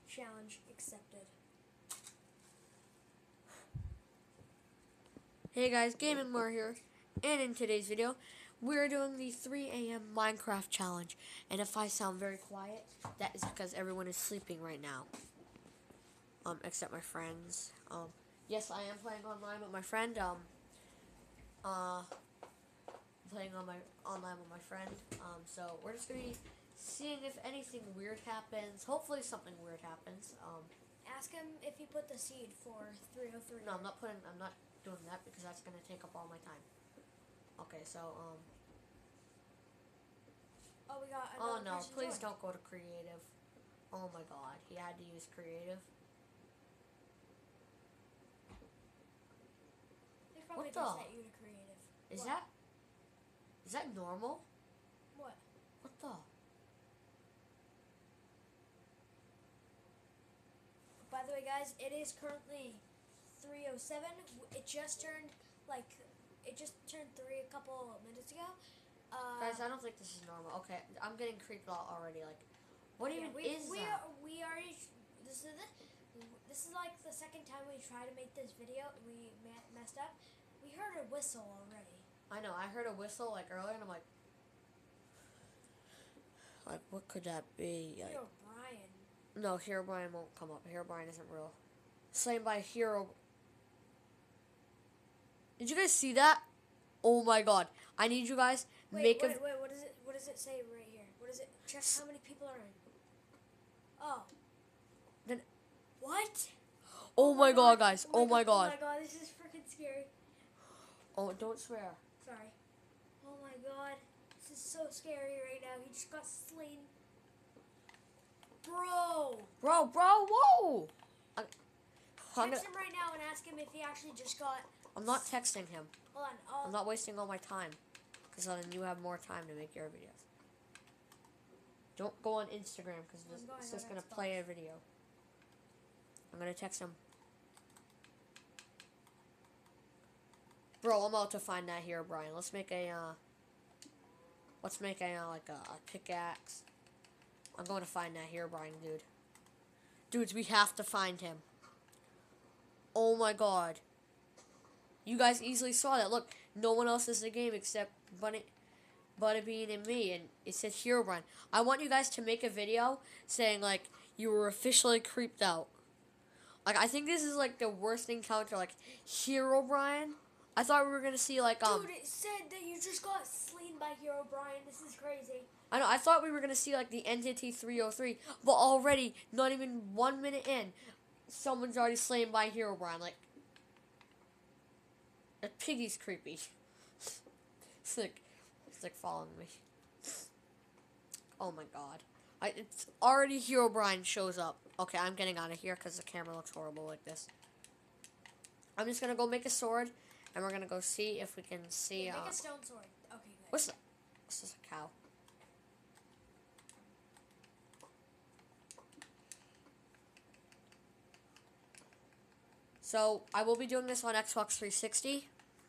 challenge accepted. Hey guys, Gaming More here, and in today's video, we're doing the 3 a.m. Minecraft challenge. And if I sound very quiet, that is because everyone is sleeping right now. Except my friends. Yes, I am playing online with my friend. Playing online with my friend. So we're just gonna be seeing if anything weird happens. Hopefully something weird happens. Ask him if he put the seed for 303. No, I'm not doing that because that's gonna take up all my time. Okay, so Oh, we got oh another no, person please joined. don't go to creative. Oh my god, he had to use creative. They probably What the? just set you to creative. Is What? that normal? What? What the? By the way, guys, it is currently 3:07. It just turned 3 a couple minutes ago. Guys, I don't think this is normal. Okay, I'm getting creeped out already. Like, what even is that? We already. This is like the second time we tried to make this video. We messed up. We heard a whistle already. I know. I heard a whistle like earlier, and I'm like, what could that be? Like, Hero Brian. no, Hero Brian won't come up. Hero Brian isn't real. Slain by Hero. Did you guys see that? Oh my god! I need you guys Wait, what does it say right here? What is it? Check how many people are in. Oh. Then. What? Oh my god, guys! Oh my god! Oh my god! This is freaking scary. Oh, don't swear. Sorry. Oh my god! This is so scary right now. He just got slain. Bro! Whoa! Text him right now and ask him if he actually just got. I'm not texting him. Hold on. I'm not wasting all my time. Because then you have more time to make your videos. Don't go on Instagram because it's just going to play a video. I'm going to text him. Bro, I'm about to find that here, Brian. Let's make a pickaxe. I'm going to find that here, Brian, dude. Dudes, we have to find him. Oh my god. You guys easily saw that. Look, no one else is in the game except Butterbean and me, and it says Hero Brian. I want you guys to make a video saying, like, you were officially creeped out. Like, I think this is, like, the worst encounter, like, Hero Brian. I thought we were gonna see, like, Dude, it said that you just got slain by Hero Brian. This is crazy. I know, I thought we were gonna see, like, the Entity 303, but already, not even 1 minute in, someone's already slain by Hero Brian, like, that piggy's creepy. It's like following me. Oh my god. It's already Hero Brian shows up. Okay, I'm getting out of here because the camera looks horrible like this. I'm just gonna go make a sword, and we're gonna go see if we can see. Yeah, make a stone sword. Okay, good. What's that? What's this, a cow? So I will be doing this on Xbox 360.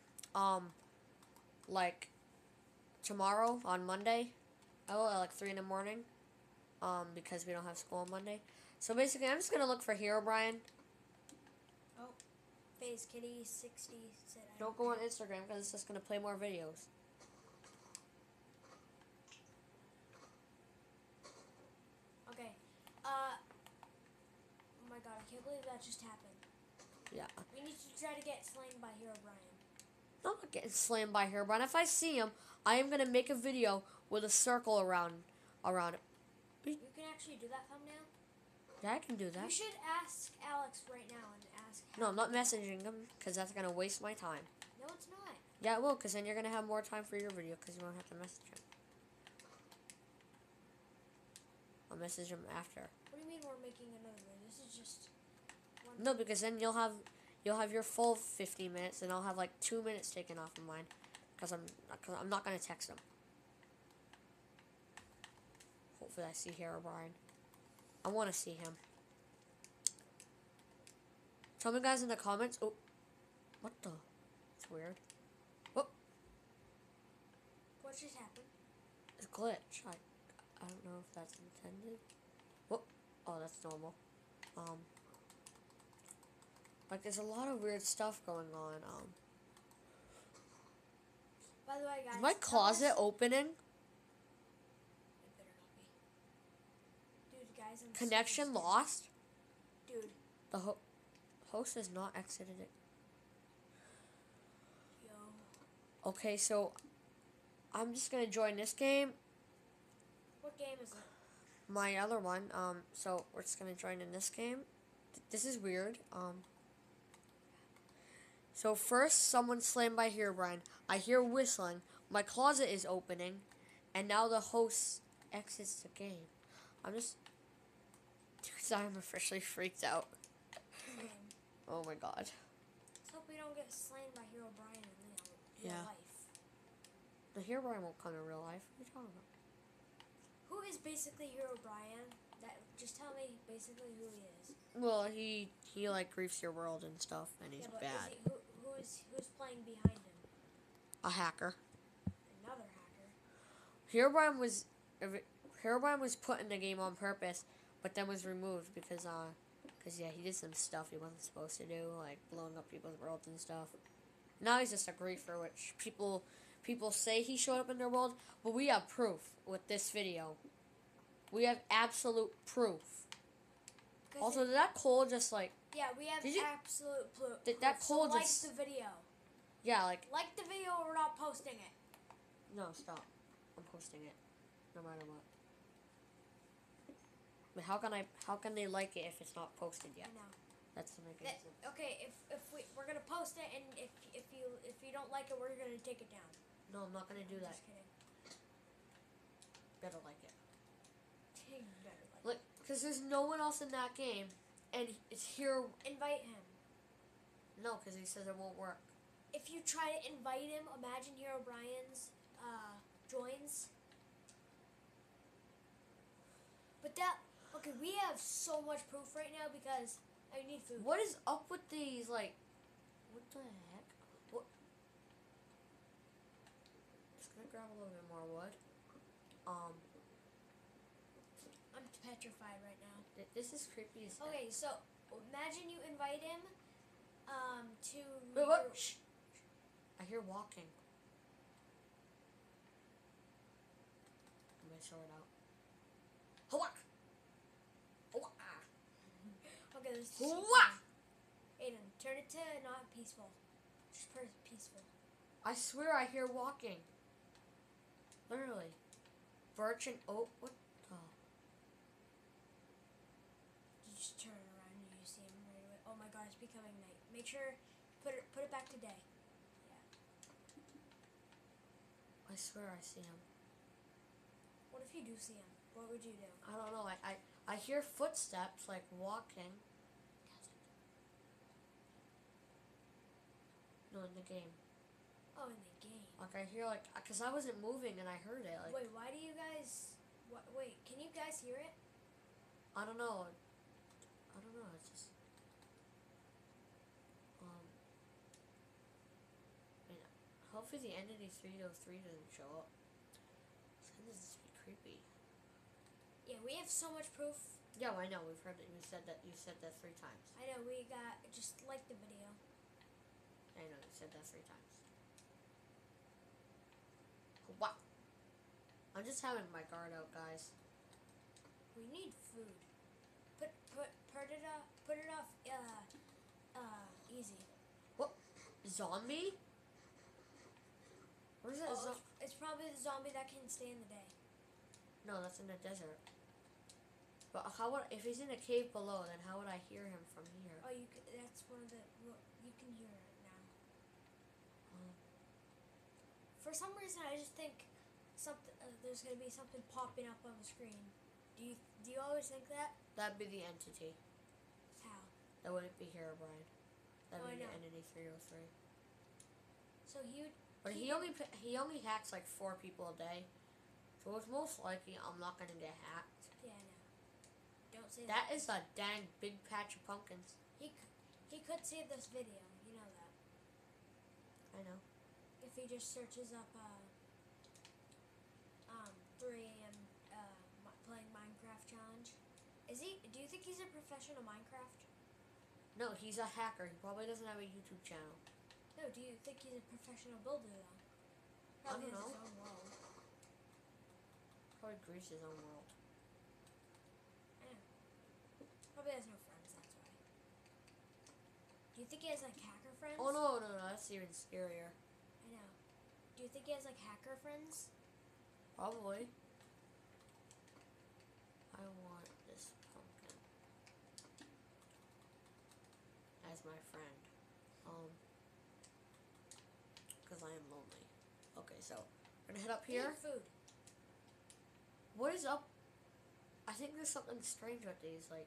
Like tomorrow on Monday. I will at like 3 in the morning. Because we don't have school on Monday. So basically, I'm just gonna look for Hero Brian. Oh, Phase Kitty 60 said. Don't go on Instagram because it's just gonna play more videos. Okay. Oh my god, I can't believe that just happened. Yeah. We need to try to get slain by Hero Brian. I'm not getting slammed by Hero Brian. If I see him, I am gonna make a video with a circle around it. You can actually do that thumbnail? Yeah, I can do that. You should ask Alex right now and ask. No, I'm not messaging him because that's gonna waste my time. No, it's not. Yeah, it will, because then you're gonna have more time for your video because you won't have to message him. I'll message him after. What do you mean we're making another one? This is just one. No, because then you'll have your full 15 minutes, and I'll have like 2 minutes taken off of mine because I'm not gonna text him. Hopefully, I see Hero Brian. I want to see him. Tell me, guys, in the comments. Oh, what the? It's weird. Oh, What just happened? it's a glitch. I don't know if that's intended. Oh, that's normal. Like there's a lot of weird stuff going on. By the way, guys, Is my tell closet us- opening? It better not be. Dude, guys, I'm Connection super scared. lost. Dude, The host has not exited it. yo. Okay, so I'm just gonna join this game. What game is it? My other one. So we're just gonna join in this game. This is weird. So first, someone slammed by Herobrine. I hear whistling. My closet is opening, and now the host exits the game. Dude, I'm officially freaked out. Oh my god. Let's hope we don't get slain by Hero Brian in real Yeah. life. The Herobrine won't come in real life. What are you talking about? Who is basically Hero Brian? Just tell me basically who he is. Well, he like griefs your world and stuff, and he's Yeah, but bad. who's playing behind him? A hacker. Another hacker. Herobrine was put in the game on purpose, but then was removed because yeah, he did some stuff he wasn't supposed to do, like blowing up people's worlds and stuff. Now he's just a griefer, which people say he showed up in their world, but we have proof with this video. We have absolute proof. Also, did that coal just like... Yeah, we have Did you- absolute proof. Did that So coal like just... the video. Yeah, like... Like the video or we're not posting it. No, stop. I'm posting it. No matter what. But how can they like it if it's not posted yet? I know. That's the making sense. Okay, if we're gonna post it and if you don't like it, we're gonna take it down. No, I'm not gonna do that. Just kidding. Better like it. You better like Look, because there's no one else in that game, and it's here. it. Invite him. No, because he says it won't work. If you try to invite him, imagine Hero Brian's joins. But okay, we have so much proof right now because I need food. What is up with these, like, what the heck? What? Just gonna grab a little bit more wood. I'm petrified right now. This is creepy as heck. Okay, so imagine you invite him to Wait, what? Shh. I hear walking. I'm gonna show it out. Hawak! Hawak! Okay, this is Hawak! Aiden, turn it to not peaceful. Just peaceful. I swear I hear walking. Literally. Birch and oak. What the? You just turn around and you see him right away. Oh my god, it's becoming night. Make sure put it back to day. Yeah. I swear I see him. What if you do see him? What would you do? I don't know. I hear footsteps like walking. No, in the game. Oh, in the game. Like I hear like, cause I wasn't moving and I heard it. Like Wait, why do you guys? Wait, can you guys hear it? I don't know. I don't know. It's just. I mean, hopefully the entity 303 doesn't show up. It's gonna just be creepy. Yeah, we have so much proof. Yeah, well, I know. We've heard it. You said that 3 times. I know we got just like the video. I know you said that 3 times. Wow. I'm just having my guard out, guys. We need food. Put it off easy. What? Zombie? What is that? Oh, it's probably the zombie that can stay in the day. No, that's in the desert. But how would, if he's in a cave below, then how would I hear him from here? Oh, that's one of the. You can hear it now. For some reason, I just think there's gonna be something popping up on the screen. Do you always think that? That'd be the entity. How? That wouldn't be Herobrine. That'd Oh, be I the know. entity 303. So he would. But he only hacks like 4 people a day. So it's most likely I'm not gonna get hacked. Yeah, I know. Don't say that. That is a dang big patch of pumpkins. He could save this video. You know that. I know. If he just searches up 3 a.m. Playing Minecraft challenge, Is he? Do you think he's a professional Minecraft? No, he's a hacker. He probably doesn't have a YouTube channel. No. Do you think he's a professional builder though? Probably I don't has know. his own world. Probably Greece his own world. I know. Probably has no friends. That's why. Do you think he has like hacker friends? Oh no, that's even scarier. I know. Do you think he has like hacker friends? Probably. I want this pumpkin as my friend. Because I am lonely. Okay, so we're gonna head up here. Eat food. What is up? I think there's something strange with these. Like,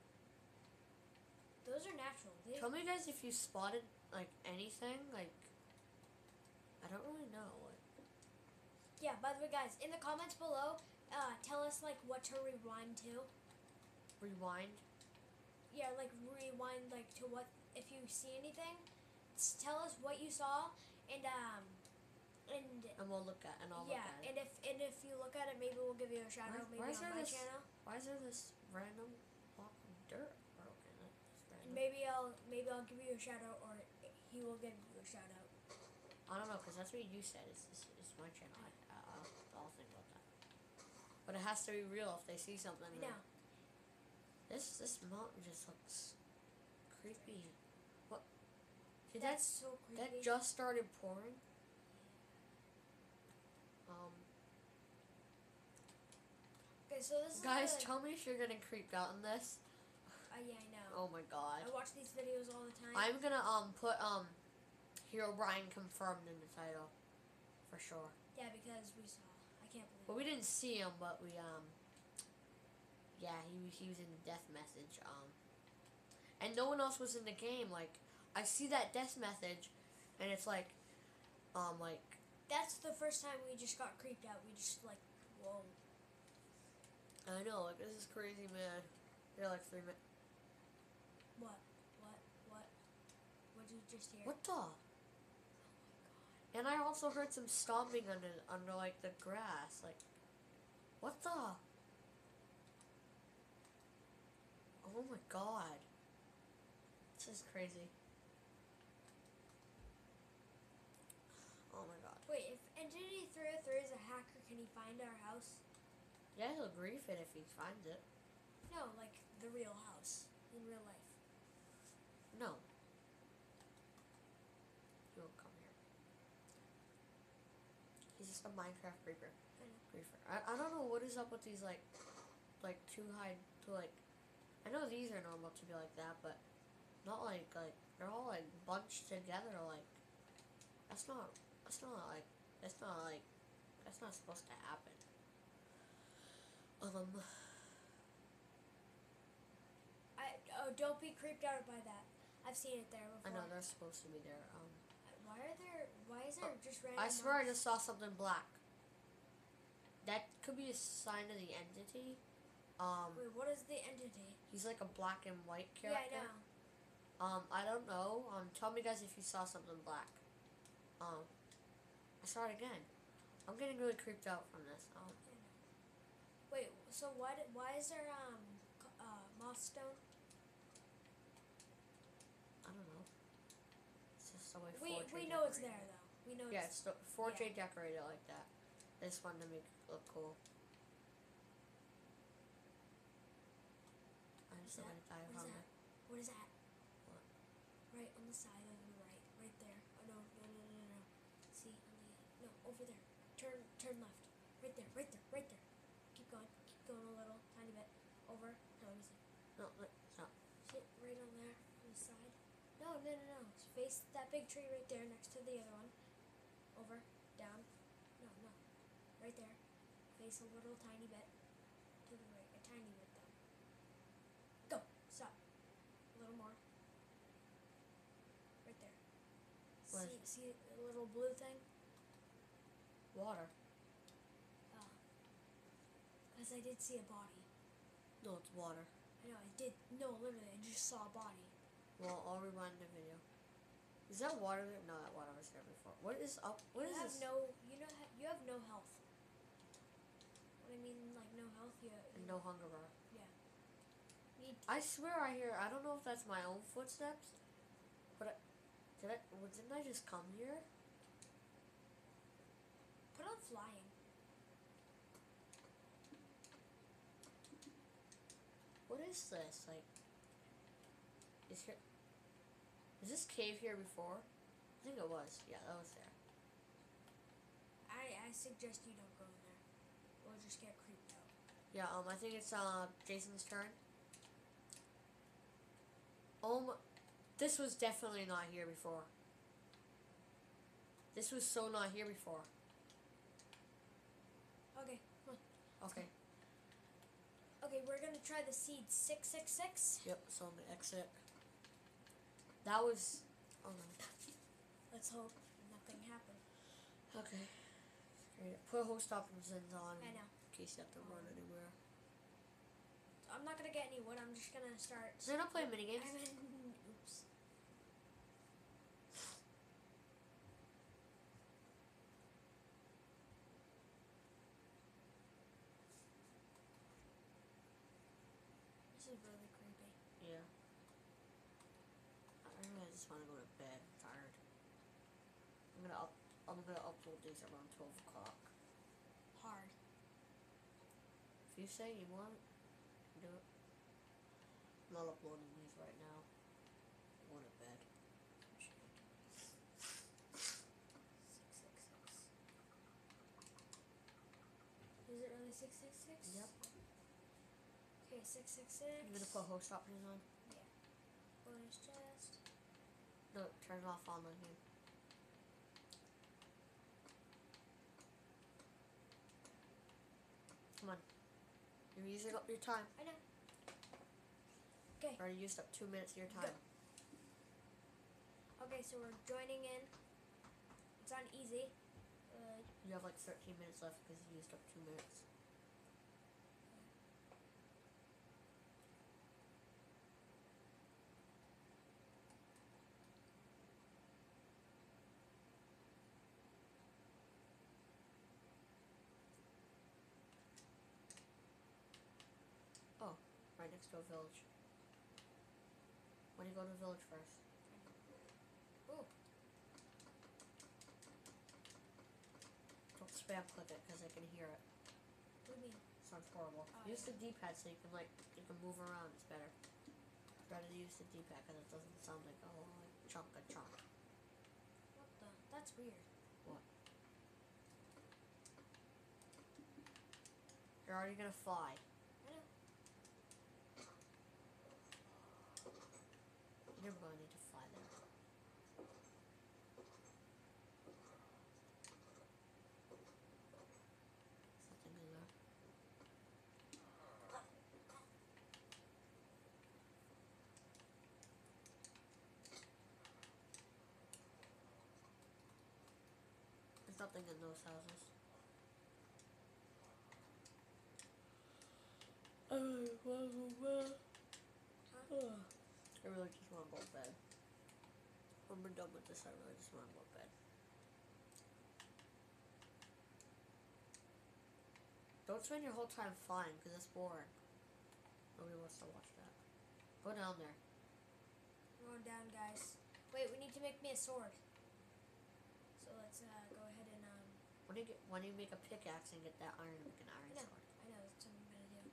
Those are natural. tell me guys if you spotted like anything. Like, I don't really know. Yeah. By the way, guys, in the comments below, tell us like what to rewind to. Rewind. Yeah, like rewind like to what if you see anything. Tell us what you saw and And we'll look at and I'll yeah, look at it. and if you look at it, maybe we'll give you a shout out. Maybe Why is on there my this- channel. Why is there this random block of dirt broken? That's And random. maybe I'll give you a shout out, or he will give you a shout out. I don't know, because that's what you said. It's my channel. I'll think about that. But it has to be real if they see something. I know. This mountain just looks creepy. What? Did That's so creepy. that just started pouring? Okay, so this Guys, is tell me if you're getting creeped out in this. yeah, I know. Oh my god. I watch these videos all the time. I'm gonna put Hero Brian confirmed in the title. For sure. Yeah, because we saw. I can't believe. But we didn't see him, but we yeah, he was in the death message. And no one else was in the game. Like, I see that death message, and it's like That's the first time we just got creeped out. We just like, whoa. I know, like, this is crazy, man. They're like 3 minutes. What? What did you just hear? What the? And I also heard some stomping under like the grass. Like, what the? Oh my god. This is crazy. Oh my god. Wait, if Entity 303 is a hacker, can he find our house? Yeah, he'll grief it if he finds it. No, like the real house in real life. No. He won't come here. He's just a Minecraft creeper. I know. Griefer. I don't know what is up with these like too high to like. I know these are normal to be like that, but not like they're all like bunched together. Like that's not supposed to happen. Don't be creeped out by that. I've seen it there before. I know they're supposed to be there. Why is there just random? I swear I mobs? just saw something black. That could be a sign of the entity. Wait, what is the entity? He's like a black and white Yeah, I character. know. I don't know. Tell me guys if you saw something black. I saw it again. I'm getting really creeped out from this. Wait, so why is there moss stone? I don't know. It's just the way We know it's there though. We know. Yeah, It's, it's 4J decorated like that. This one to make it look cool. I'm just gonna die of hunger. What is that? What? Right on the side of the right there. Oh no. See, no, over there. Turn left. Right there. Keep going a little, tiny bit. Over. No, let me see. No, stop. See, right on there, on the side. No. Face that big tree right there next to the other one. Over, down. No. Right there. Face a little tiny bit to the right. A tiny bit though. Go. Stop. A little more. Right there. What? See the little blue thing? Water. Because I did see a body. No, it's water. I know, I did. No, literally, I just saw a body. Well, I'll rewind the video. Is that water there? No, that water was there before. What is up? What is this? You have no health. What I mean, like no health, And no hunger bar. yeah. need. I swear I hear. I don't know if that's my own footsteps, but didn't I just come here? Put on flying. What is this? Like, is this cave here before? I think it was. Yeah, that was there. I suggest you don't go in there. We'll just get creeped out. Yeah. I think it's Jason's turn. This was definitely not here before. This was so not here before. Okay, come on. Okay. Okay, we're gonna try the seed 666. Yep. So I'm gonna exit. That was. Oh no. Let's hope nothing happened. Okay. Great. Put host options on I know. in case you have to run anywhere. I'm not gonna get any wood. I'm just gonna start. So they're not playing minigames? Oops. This is really creepy. Yeah. I really just want to go to bed. I'm tired. I'm gonna upload these around 12 o'clock. Hard. If you say you want, do it. I'm not uploading these right now. I'm going to bed. 666. Is it really 666? Yep. Okay, 666. I'm gonna put host options on. Yeah. Bonus chest. No, turn it off online game. Come on. You're using up your time. I know. Okay. You already used up 2 minutes of your time. Okay, so we're joining in. It's on easy. You have like 13 minutes left because you used up 2 minutes. Oh, right next to a village. When do you go to the village first? Ooh. Don't spam click it because I can hear it. What do you mean? Sounds horrible. Oh, Use yeah. the D-pad so you can move around. It's better. Rather use the D-pad because it doesn't sound like a whole chunk of chunk. What the? That's weird. What? You're already gonna fly. I know. You're never gonna need to fly there. Something in there. There's nothing in those houses. I really just want to go to bed. When we're done with this, I really just want to go to bed. Don't spend your whole time flying, because it's boring. Nobody wants to watch that. Go down there. We're going down, guys. Wait, we need to make me a sword. So let's go ahead and When you make a pickaxe and get that iron, make an iron I know. sword. I know. That's what I'm gonna do.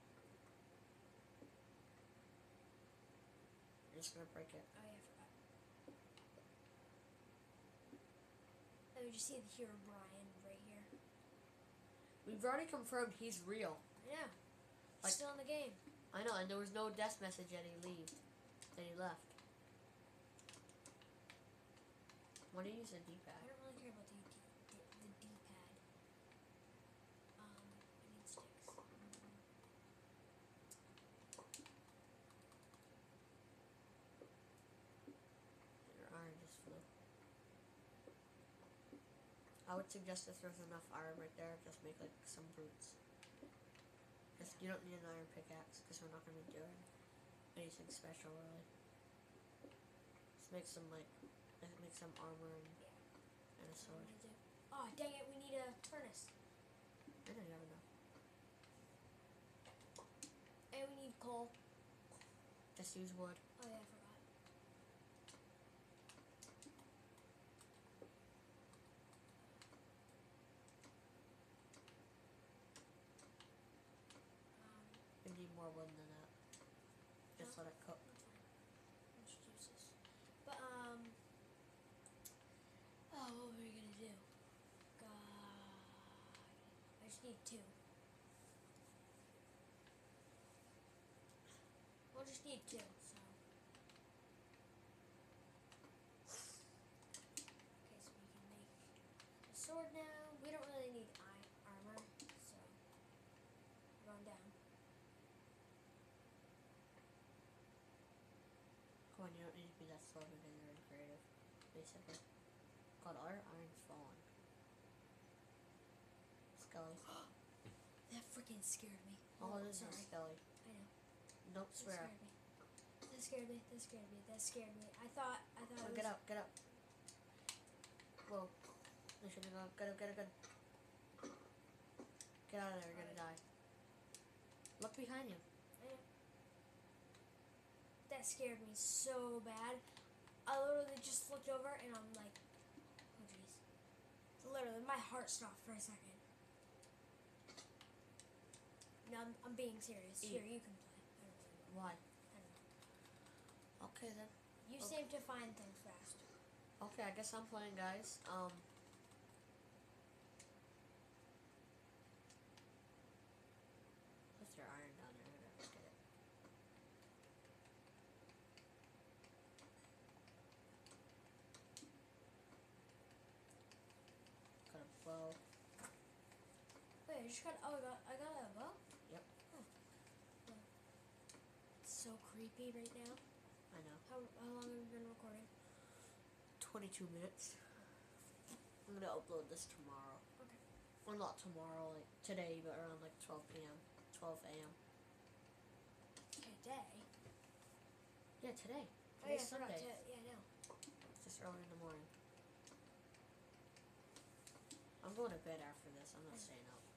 You're just gonna break it. Oh yeah, I forgot. Let me just see the hero Brian right here. We've already confirmed he's real. I know. Like- Still in the game. I know, and there was no death message that he left. Why do you use a I D-pad? don't really care about the D-pad. I need sticks. Your iron just flew. I would suggest if there's enough iron right there, just make like some boots. You don't need an iron pickaxe because we're not going to be doing anything special really. Just make some armor and a That's what sword. I'm gonna do. Oh dang it! We need a furnace. I know you have enough. And we need coal. just use wood. Oh yeah, I forgot. We need more wood than that. Just No. let it cook. That's fine. Let's just use this. But oh, what were we gonna do? God, I just need 2. We'll just need 2. So. Okay, so we can make a sword now. We don't really need armor, so we're going down. Come on, you don't need to be that slow because you're in creative, basically. God, our iron's falling. Skelly. That freaking scared me. Oh, this is sorry. Skelly. I know. Don't That swear. scared me. That scared me. That scared me. That scared me. I thought Oh, it was. get up, get up. Whoa. I should have gone. Get up, get up, get up. Get out of there, you're gonna die. Look behind you. I know. That scared me so bad. I literally just looked over and I'm like, oh jeez. Literally, my heart stopped for a second. No, I'm being serious. Eat. Here, you can play. I don't really know. Why? I don't know. Okay then. You Okay. seem to find things fast. Okay, I guess I'm playing, guys. What's your iron down there? I gotta get it. Got a bow. Wait, I just got. Oh, I got a bow. Yep. Oh. Well, it's so creepy right now. I know. How long have we been recording? 22 minutes. I'm gonna upload this tomorrow. Okay. Well, not tomorrow, like today, but around like 12 p.m. 12 a.m. Today. Yeah, today. Oh yeah, Today's I forgot Sunday. to. Yeah, no. It's just early in the morning. I'm going to bed after this. I'm not staying up.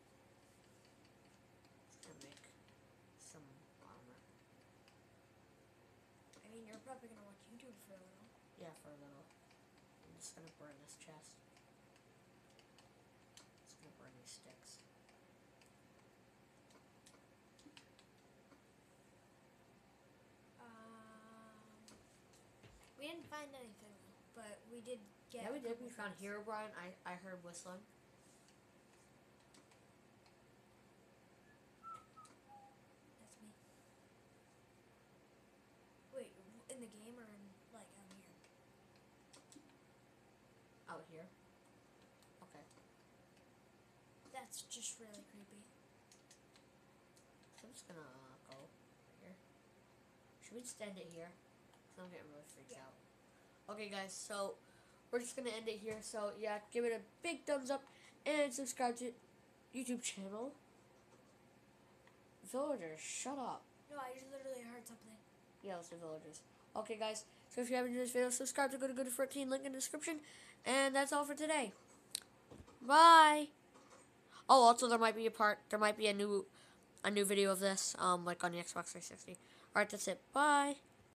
Just gonna make some armor. I mean, you're probably gonna watch YouTube for a little. Yeah, for a little. I'm just gonna burn this chest. Just gonna burn these sticks. We didn't find anything, but we did get. Yeah, we a did. couple We found things. Herobrine. I heard whistling. That's me. Wait, in the game or in like out here? Out here. Okay. That's just really creepy. So I'm just gonna go here. Should we just end it here? Cause I'm getting really freaked out. Okay, guys. So we're just gonna end it here. So yeah, give it a big thumbs up and subscribe to YouTube channel. Villagers, shut up. No, I just literally heard something. Yeah, it's the villagers. Okay, guys. So if you haven't enjoyed this video, subscribe to Go to Good 14. Link in the description. And that's all for today. Bye. Oh, also there might be a new video of this, like on the Xbox 360. All right, that's it. Bye.